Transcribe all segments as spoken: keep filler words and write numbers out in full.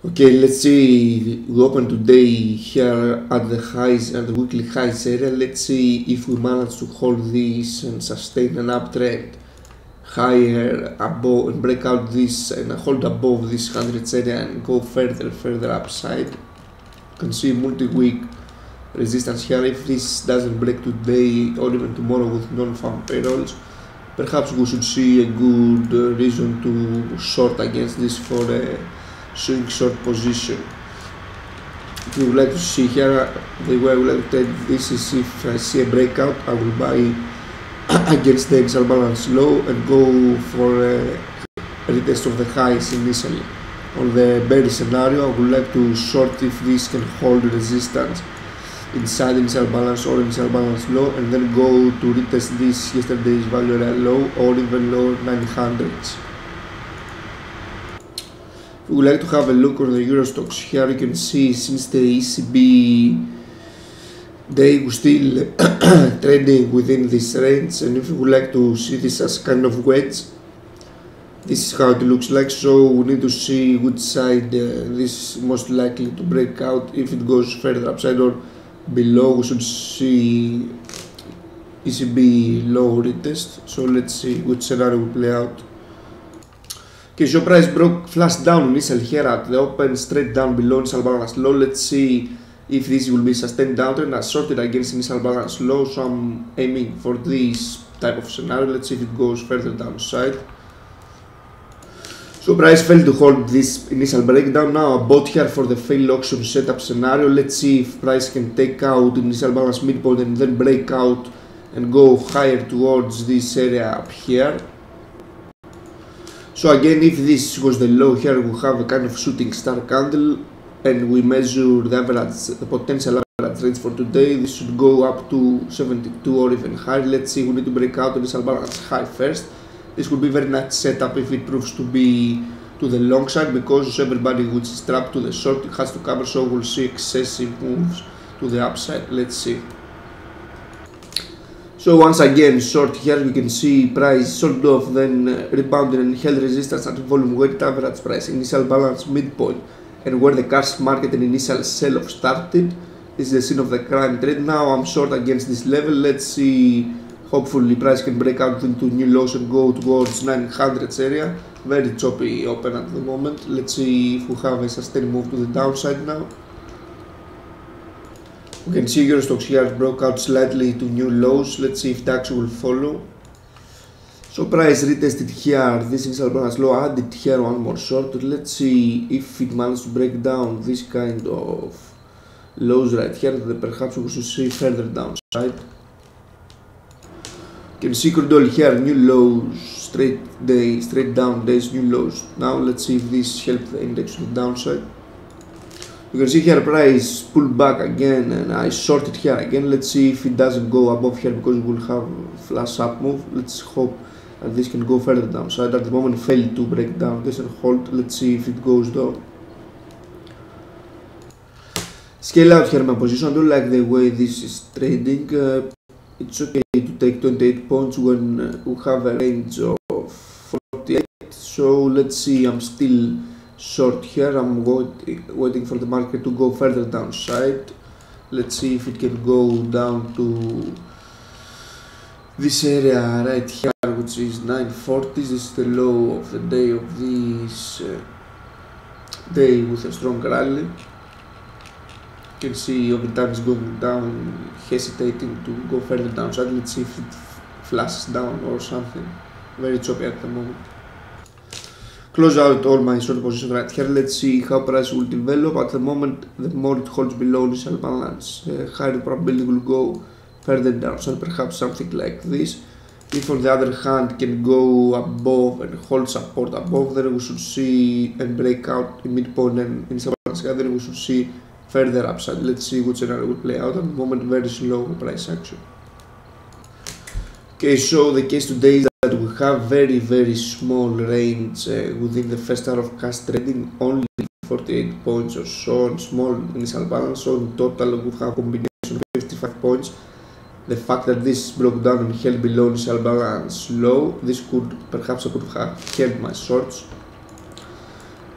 Okay, let's see. We open today here at the highs at the weekly highs area. Let's see if we manage to hold this and sustain an uptrend higher above and break out this and hold above this hundreds area and go further, further upside. You can see multi-week resistance here. If this doesn't break today or even tomorrow with non-farm payrolls, perhaps we should see a good uh, reason to short against this for a swing short position. If you would like to see here, the way I would like to take this is if I see a breakout, I will buy against the initial balance low and go for a retest of the highs initially. On the bearish scenario, I would like to short if this can hold resistance inside initial balance or initial balance low and then go to retest this yesterday's value area low or even lower nine hundreds. If we would like to have a look on the Euro stocks here, you can see since the E C B they were still trading within this range, and if you would like to see this as kind of wedge, this is how it looks like. So we need to see which side uh, this is most likely to break out. If it goes further upside or below, we should see E C B low retest. So let's see which scenario will play out. Okay, so price broke flash down initially here at the open, straight down below initial balance low. Let's see if this will be sustained downtrend. I shorted against initial balance low, so I'm aiming for this type of scenario. Let's see if it goes further downside. So price failed to hold this initial breakdown. Now I bought here for the fail auction setup scenario. Let's see if price can take out initial balance midpoint and then break out and go higher towards this area up here. So again, if this was the low here, we have a kind of shooting star candle and we measure the average, the potential average range for today. This should go up to seventy-two or even higher. Let's see, we need to break out initial balance high first. This could be very nice setup if it proves to be to the long side, because everybody which is trapped to the short has to cover, so we'll see excessive moves to the upside. Let's see. So once again, short here, you can see price sold off, then uh, rebounded and held resistance at volume weighted average price, initial balance midpoint, and where the cash market and initial sell-off started. This is the scene of the crime trade. Now I'm short against this level. Let's see, hopefully price can break out into new lows and go towards nine hundreds area. Very choppy open at the moment. Let's see if we have a sustained move to the downside now. We can see Euro stocks here broke out slightly to new lows. Let's see if DAX will follow. So price retested here this initial balance low, added here one more short. Let's see if it managed to break down this kind of lows right here, then perhaps we should see further downside. You can see crude oil here, new lows, straight day, straight down days, new lows. Now let's see if this helps the index to the downside. You can see here price pulled back again and I shorted here again. Let's see if it doesn't go above here, because we will have a flash up move. Let's hope that this can go further downside. At the moment failed to break down this and hold. Let's see if it goes down. Scale out here my position. I don't like the way this is trading. Uh, it's okay to take twenty-eight points when uh, we have a range of forty-eight. So let's see, I'm still short here. I'm waiting for the market to go further downside. Let's see if it can go down to this area right here, which is nine forty. This is the low of the day of this uh, day with a strong rally. You can see over time it's going down, hesitating to go further downside. Let's see if it flashes down or something. Very choppy at the moment. Close out all my short positions right here. Let's see how price will develop. At the moment, the more it holds below initial balance, uh, higher probability will go further down, so perhaps something like this. If on the other hand can go above and hold support above, then we should see and break out in midpoint and initial balance, then we should see further upside. Let's see which scenario will play out. At the moment, very slow price action. Okay, so the case today is that we have very very small range uh, within the first hour of cash trading, only forty-eight points or so on small initial balance. So in total we have a combination of fifty-five points. The fact that this broke down and held below initial balance low, this could perhaps I could have held my shorts.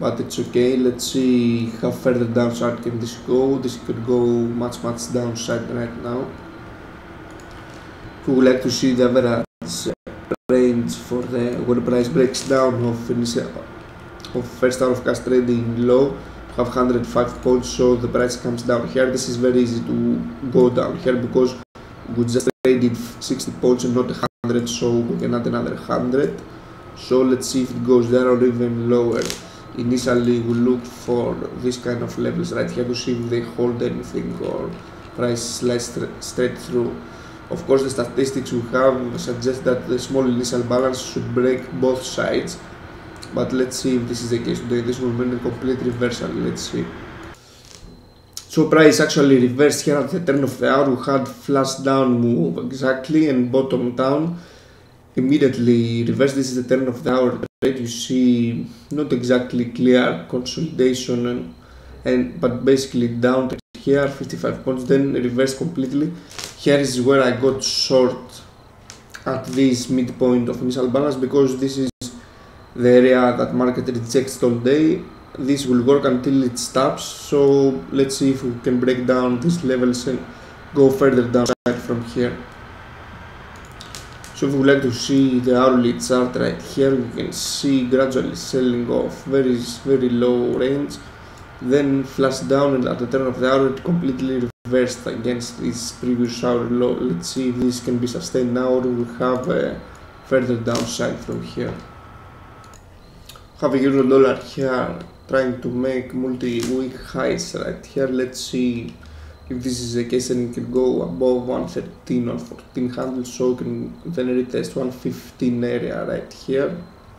but it's okay. Let's see how further downside can this go. This could go much much downside right now. We would like to see the average range for the when price breaks down of initial of first hour of cash trading low, have one hundred five points, so the price comes down here. This is very easy to go down here because we just traded sixty points and not one hundred, so we can add another one hundred. So let's see if it goes there or even lower. Initially we look for this kind of levels right here to see if they hold anything or price slides straight through. Of course, the statistics we have suggest that the small initial balance should break both sides, but let's see if this is the case today. This will mean a complete reversal. Let's see. So price actually reversed here at the turn of the hour. We had flash down move exactly and bottom down. Immediately reversed. This is the turn of the hour trade. You see not exactly clear consolidation and, and but basically down here fifty-five points, then reversed completely. Here is where I got short at this midpoint of initial balance because this is the area that market rejects all day. This will work until it stops, so let's see if we can break down these levels and go further downside from here. So if we would like to see the hourly chart right here, we can see gradually selling off very very low range, then flash down, and at the turn of the hour it completely reversed against this previous hour low. Let's see if this can be sustained now or we will have a further downside from here. Have a euro dollar here trying to make multi-week highs right here. Let's see if this is the case and it can go above one thirteen or fourteen hundred, so we can then retest one fifteen area right here.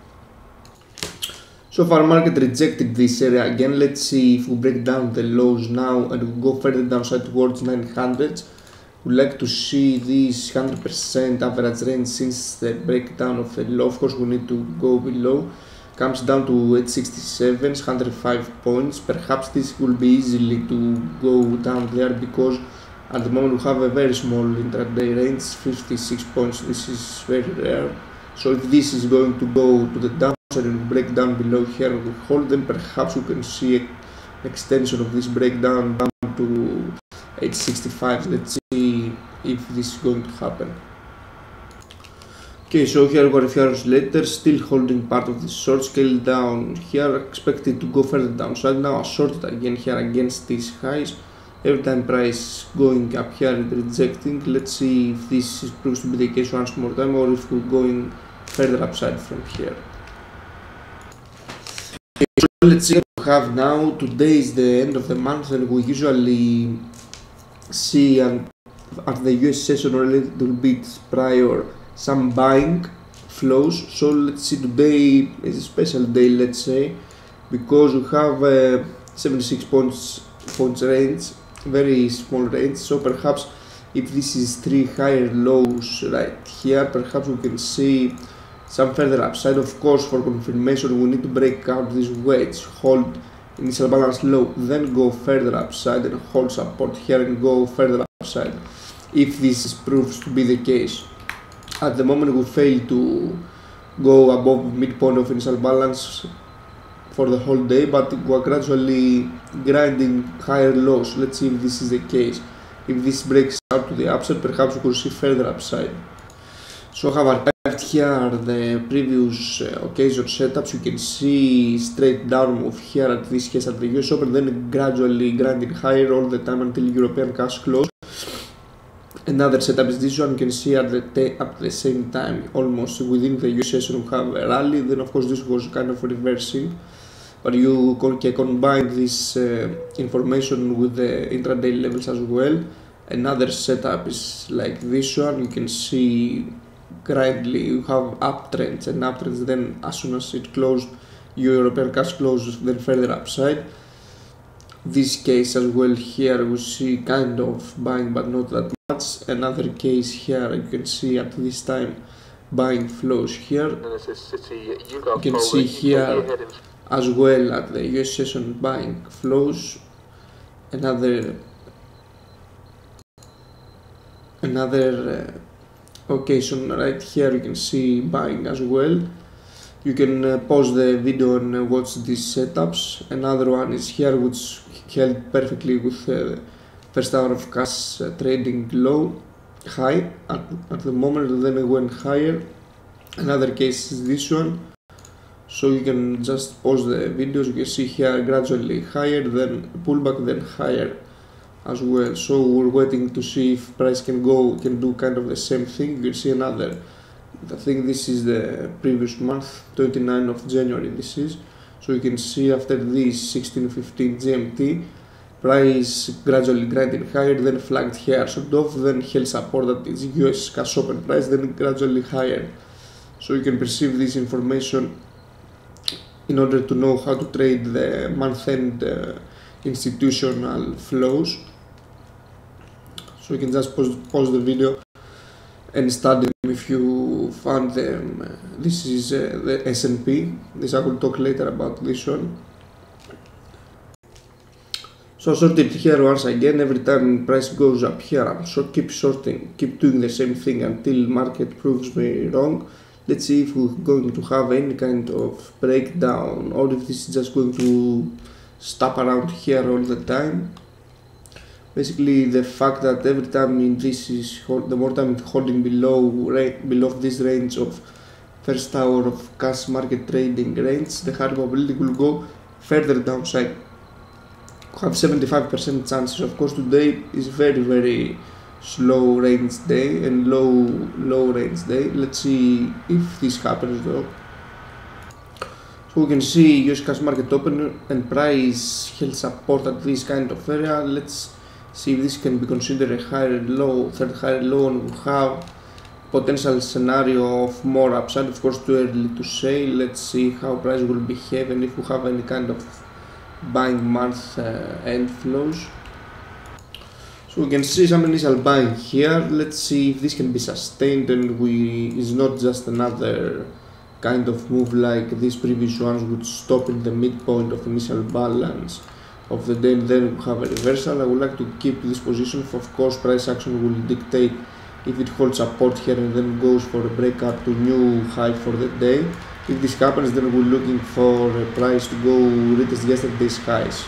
So far market rejected this area again. Let's see if we break down the lows now and we go further downside towards nine hundred. We'd like to see this one hundred percent average range since the breakdown of the low. Of course we need to go below. Comes down to eight sixty-seven, one hundred five points. Perhaps this will be easily to go down there because at the moment we have a very small intraday range, fifty-six points. This is very rare. So if this is going to go to the downside and break down below here, we hold them. Perhaps we can see an extension of this breakdown down to eight sixty-five. Let's see if this is going to happen. Okay, so here we got a few hours later, still holding part of the short, scale down here, expected to go further downside. Now I shorted again here against these highs. Every time price going up here and rejecting. Let's see if this is proves to be the case once more time or if we're going further upside from here. Okay, so let's see what we have now. Today is the end of the month and we usually see um, at the U S session or a little bit prior some buying flows. So let's see, today is a special day, let's say, because we have a seventy-six points points range, very small range. So perhaps if this is three higher lows right here, perhaps we can see some further upside. Of course, for confirmation we need to break out this wedge, hold initial balance low, then go further upside and hold support here and go further upside if this proves to be the case. At the moment we fail to go above midpoint of initial balance for the whole day, but we are gradually grinding higher lows. Let's see if this is the case. If this breaks out to the upside, perhaps we could see further upside. So I have archived here the previous uh, occasion setups. You can see straight down move here at this case at the U S Open, then gradually grinding higher all the time until European cash close. Another setup is this one. You can see at the at the same time, almost within the U S session, we have a rally. Then of course this was kind of reversing, but you can combine this uh, information with the intraday levels as well. Another setup is like this one. You can see grindly you have uptrends and uptrends. Then as soon as it closed, European cash closes, then further upside. This case as well here we see kind of buying but not that much. Another case here you can see at this time buying flows here. You can see here as well at the U S session buying flows. Another another uh, occasion right here you can see buying as well. You can uh, pause the video and uh, watch these setups. Another one is here, which held perfectly with uh, first hour of cash uh, trading low, high at, at the moment, and then it went higher. Another case is this one. So you can just pause the videos. You can see here gradually higher, then pullback, then higher as well. So we're waiting to see if price can go, can do kind of the same thing. You can see another. I think this is the previous month, twenty-ninth of January this is. So you can see after this sixteen fifteen G M T, price gradually grinding higher, then flagged here sort of, then held support that is U S cash open price, then gradually higher. So you can perceive this information in order to know how to trade the month-end uh, institutional flows. So you can just pause, pause the video and study them if you found them. This is uh, the S and P. This I will talk later about this one. So shorted here once again. Every time price goes up here, I'm short, keep shorting, keep doing the same thing until market proves me wrong. Let's see if we're going to have any kind of breakdown or if this is just going to stop around here all the time. Basically, the fact that every time this is the more time it's holding below below this range of first hour of cash market trading range, the higher probability will go further downside. We have seventy-five percent chances. Of course, today is very very slow range day and low low range day. Let's see if this happens though. So we can see U S cash market open and price held support at this kind of area. Let's see if this can be considered a higher low, third higher low, and we have potential scenario of more upside. Of course, too early to say. Let's see how price will behave and if we have any kind of buying month uh, end flows. So we can see some initial buying here. Let's see if this can be sustained and we is not just another kind of move like these previous ones would stop in the midpoint of initial balance of the day and then we have a reversal. I would like to keep this position. Of course, price action will dictate if it holds support here and then goes for a breakout to new high for the day. If this happens, then we're looking for a price to go retest yesterday's highs.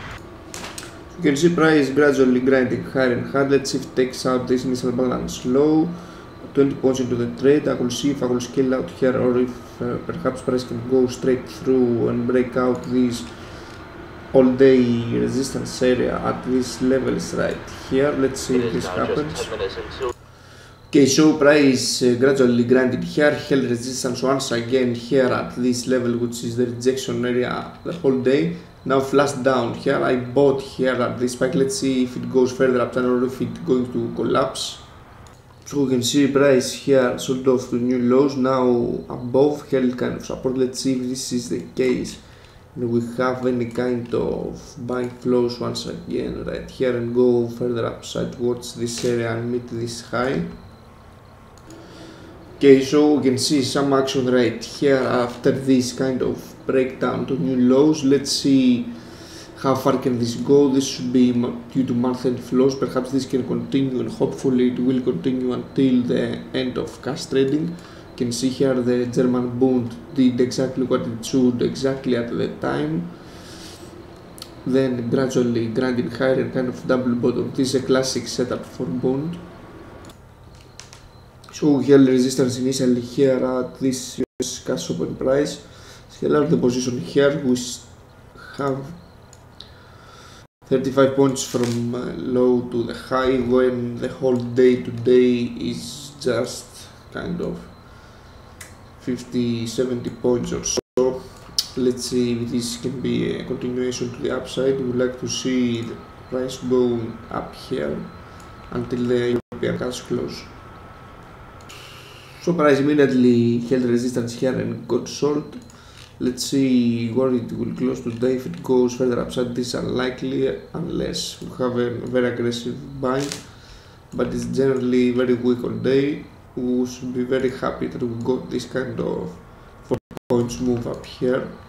You can see price gradually grinding higher and higher. Let's see if it takes out this initial balance low, twenty points into the trade. I will see if I will scale out here or if uh, perhaps price can go straight through and break out this all day resistance area at these levels right here. Let's see if this happens. Okay, so price uh, gradually grinded here, held resistance once again here at this level, which is the rejection area the whole day. Now flashed down here. I bought here at this spike. Let's see if it goes further up or if it's going to collapse. So we can see price here sold off to new lows, now above held kind of support. Let's see if this is the case and we have any kind of buying flows once again right here and go further upside towards this area and meet this high. Okay, so we can see some action right here after this kind of breakdown to new lows. Let's see how far can this go. This should be due to month-end flows. Perhaps this can continue and hopefully it will continue until the end of cash trading. You can see here the German Bund did exactly what it should exactly at the time. Then gradually grinding higher and kind of double bottom. This is a classic setup for Bund. So we held resistance initially here at this U S cash open price. Scale out the position here. We have thirty-five points from uh, low to the high when the whole day today is just kind of fifty seventy points or so. Let's see if this can be a continuation to the upside. We would like to see the price going up here until the European cash close. So price immediately held resistance here and got sold. Let's see where it will close today. If it goes further upside, this is unlikely unless we have a very aggressive buy, but it's generally very weak all day. We should be very happy that we got this kind of four points move up here.